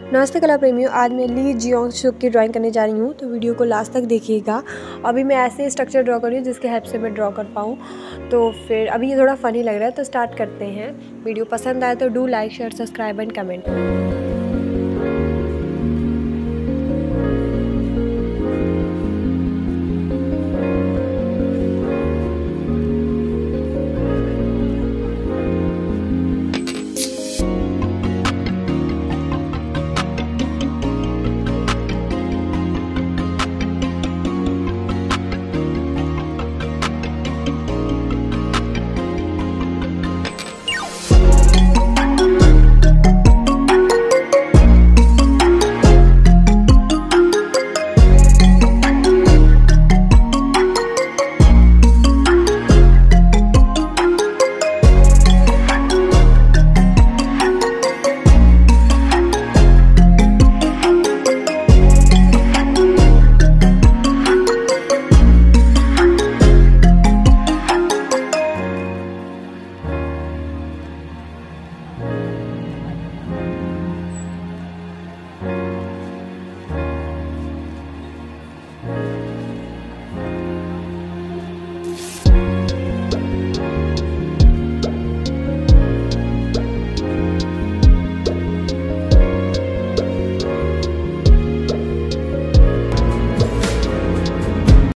नमस्ते कला प्रेमियों, आज मैं ली जियोंग सुक की ड्राइंग करने जा रही हूँ, तो वीडियो को लास्ट तक देखिएगा। अभी मैं ऐसे स्ट्रक्चर ड्रॉ कर रही हूँ जिसके हेल्प से मैं ड्रॉ कर पाऊँ। तो फिर अभी ये थोड़ा फ़नी लग रहा है, तो स्टार्ट करते हैं। वीडियो पसंद आए तो do like share subscribe and comment.